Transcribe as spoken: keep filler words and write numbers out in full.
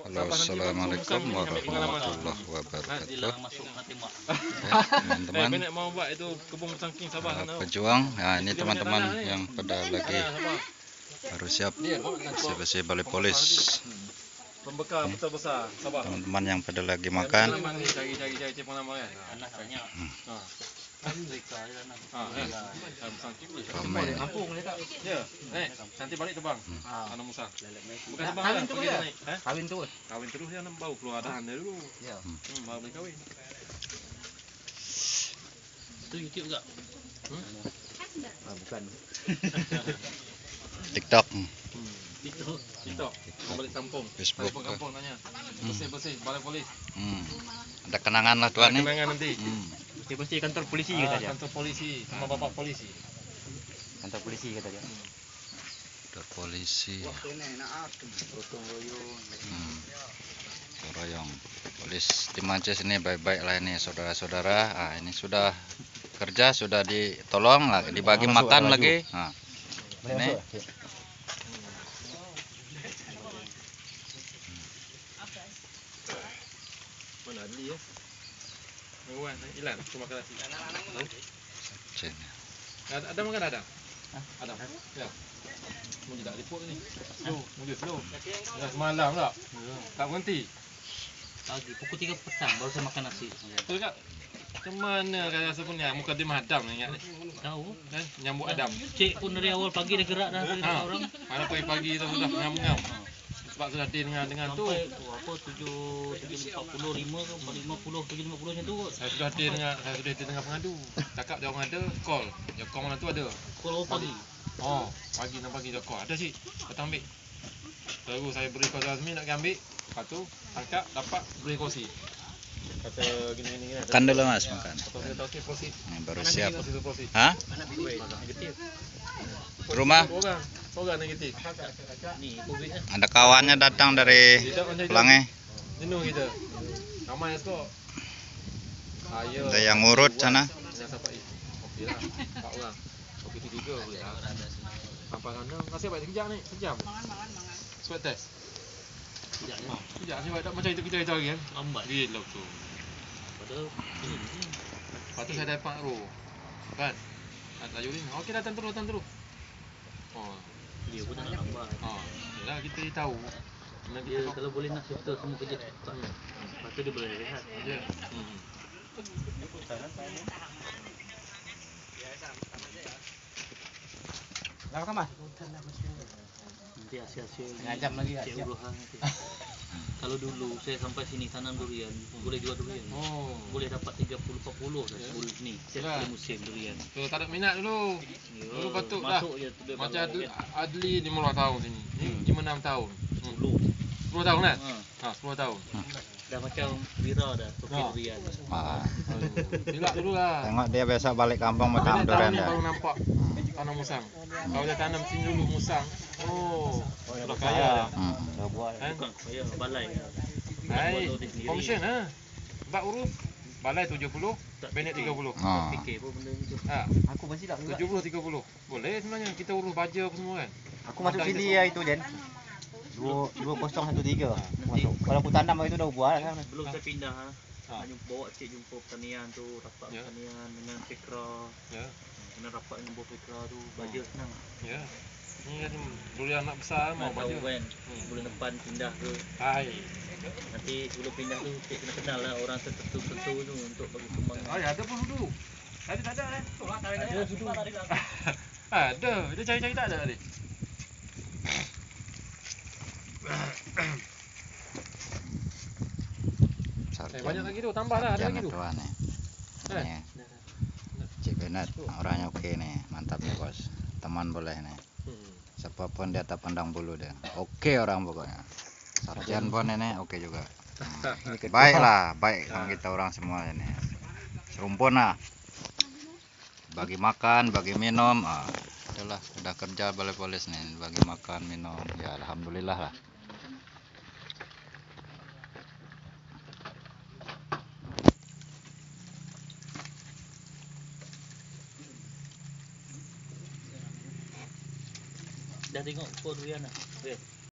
Halo, assalamualaikum warahmatullahi wabarakatuh. Ya, teman-teman, uh, pejuang. Nah, ini teman-teman yang pada lagi harus siap bersih-bersih balai polis. Teman-teman yang pada lagi makan. Ramai. Nanti balik tuh bang, anak musang. Bukan bang, kawin terus ya? Kawin terus. Kawin terus ya, bau keluar dahan dulu. Ya. Hmm, baru kawin. Itu YouTube enggak? Hmm? Ah, bukan. TikTok. Hmm. TikTok. TikTok. Mau balik kampung. Facebook. Balik kampung nanya. Bersih-bersih, balai polis. Hmm. Ada kenangan lah tuan nih. Kenangan nanti. Hmm. Bersih kantor polisi Ah, kata dia. kantor polisi sama bapak polisi. Kantor polisi kata dia. Ada polisi. Hmm. Royong. Polis di Mances ini baik-baik lah ini saudara-saudara. Ah, ini sudah kerja, sudah ditolong lagi, dibagi Masuk, makan masuk. lagi. Nah, ini Mana Adli ya? Menguat, hilang. Cuma makan nasi. sini. Ada, ada makan ada? Ada. Ya. Mau tidak liput ni. Slow, mungkin slow. Dah semalam tak? Tak berhenti. Pagi pukul tiga petang baru saya makan nasi. Betul tak? Macam mana kan rasa pun ni? Muka dia Adam ni ingat ni. Tahu. Kan? Nyambut Adam. Cik pun dari awal pagi dia gerak dah Ha. orang. Mana pagi-pagi tu sudah ngam-ngam. Sebab sudah dia dengan dengan tu. Sampai oh, apa tujuh tujuh empat puluh lima ke empat lima puluh tujuh lima puluh macam tu kot. Saya sudah dia dengan saya sudah dia dengan pengadu. Cakap dia orang ada call. Dia call mana tu ada. Pukul pagi. Oh, pagi nak pagi dia call. Ada sih. Datang ambil. Baru saya beri kau Azmi nak pergi ambil. Lepas tu tangkap dapat beri kursi. Kata gini-gini kan. Makan dulu mas, makan. Atau dia tahu kursi. Ini baru siap. Kursi tu kursi. Hah? Negatif. Rumah? Orang. Orang negatif. Ni Covid kan. Ada kawannya datang dari Pelangi. Jenuh kita. Ramai skor. Ayo. Ada yang ngurut sana. Yang siapa ini? Okey lah. Empat orang. Okey tiga boleh lah. Apa kena? Kasih baik sekejap ni. Sejam. Swab test. Sekejap je. Sekejap ni tak macam itu kita kita hari kan. Lambat. Gila tu. Padahal ini ni. Lepas tu saya dapat roh. Kan? Tak Yurin. Okey datang terus datang terus. Oh. Dia pun tak nak lambat. Ha. Yalah kita tahu. Nanti Dia kalau boleh nak settle semua kerja cepat. Hmm. Lepas tu dia boleh rehat. Ya. Hmm. Dah makan mas? Nanti hasil-hasil Setengah jam lagi, Cik siap. Uruhan nanti. Kalau dulu saya sampai sini tanam durian, boleh jual durian. Oh. Boleh dapat tiga puluh empat puluh dah sebelum ni. Setiap Yalah. kali musim durian. Tu tak ada minat dulu. Ya, Dulu patut dah. masuk je tu dia Macam baru Adli, kan. Adli lima belas tahun sini. Ni Hmm. lima enam tahun. Hmm. Sepuluh. sepuluh tahun kan? Ha, Ha, sepuluh tahun. dah macam Wira dah, topi Ha. durian. Ah, Silap dulu lah. tengok dia biasa balik kampung macam Banyak tahun durian ni dah. baru nampak tanam musang. Kalau dia tanam sini dulu musang. Oh, dah kaya dah. Hmm. Dah buat. Kan? Bukan, ya, balai. Hai, Buat dia sendiri. komisen ha. Sebab urus balai tujuh puluh, benet tiga puluh. Ah. Fikir pun benda tu. Ha, Aku pun silap juga. tujuh puluh tiga puluh. Boleh sebenarnya kita urus baja apa semua kan. Aku masuk sini ya itu Dan. Dua dua kosong satu tiga. Masuk. Kalau aku tanam itu dah buat kan. Belum saya pindah ha. Ha. Nak jumpa bawa cik jumpa pertanian tu, rapat Ya. pertanian dengan Fikra. Ya. Kena rapat dengan buah Fikra tu, baja senang. Ya. Ni kan durian anak besar mau Nak tahu baja. kan, Hmm. bulan depan pindah ke. Hai. Nanti sebelum pindah tu cik kena kenal lah orang tertentu-tentu tu untuk bagi kembang. Oh ya, ada pun dulu. Tadi tak ada kan? Ada dulu. Ada, dia cari-cari tak ada tadi. Eh, banyak lagi tu, tambah lah, ada lagi tu. Tuan nih. Eh. Nih. Cik Benet, orangnya oke nih, mantap nih bos. Teman boleh nih. Hmm. Siapapun dia tak pandang bulu dia. Oke orang pokoknya. Sarjan pun ini oke juga. Hmm. Baiklah, baik sama kita orang semua ini. Serumpun lah. Bagi makan, bagi minum. Ah, itulah udah kerja balai polis nih, bagi makan, minum. Ya alhamdulillah lah. Dah tengok pun durian dah. Okey.